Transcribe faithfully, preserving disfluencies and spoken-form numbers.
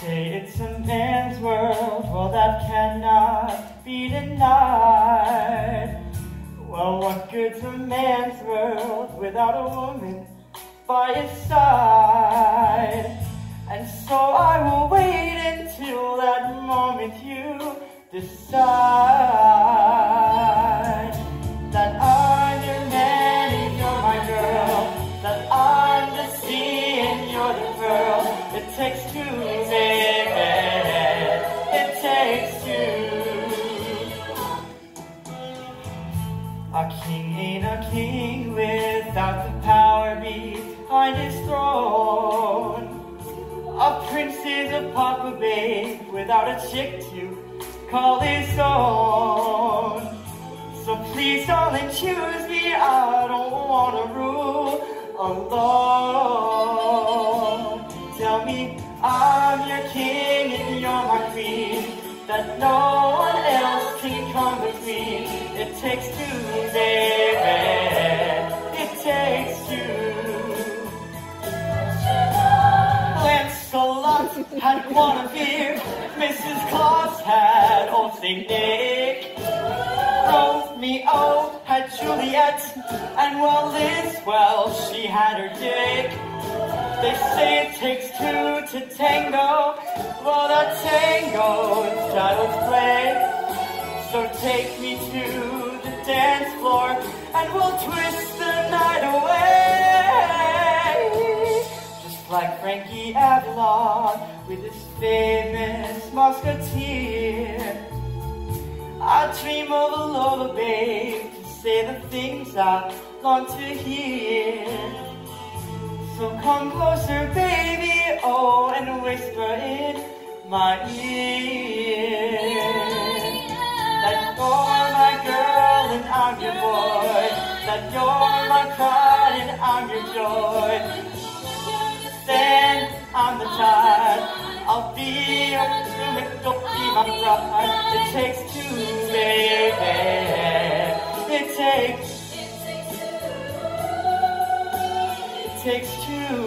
say it's a man's world, well that cannot be denied. Well, what good's a man's world without a woman by his side? And so I will wait until that moment you decide that I'm your man and you're my girl, that I'm the sea and you're the pearl. It takes two, baby, it takes two. A king ain't a king without the power behind his throne. A prince is a papa babe without a chick to call his own. So please darling, choose me, I don't wanna rule alone. Tell me I'm your king and you're my queen, that no one else can come between. It takes two, baby, it takes two. Lancelot had Guinevere, Missus Claus had old Saint Nick, Romeo had Juliet, and well, Liz, well, she had her dick. They say it takes two to tango, well, that tango is child's play. So take me to the dance floor, and we'll twist the night away. Just like Frankie Avalon with his famous musketeer, I dream of a lullaby to say the things I long to hear. So come closer, baby, oh, and whisper in my ear that you're my girl and I'm your boy, that you're my pride and I'm your joy. Then I'm the tide, I'll be your roommate, don't be my bride. It takes two, baby, it takes, it takes two.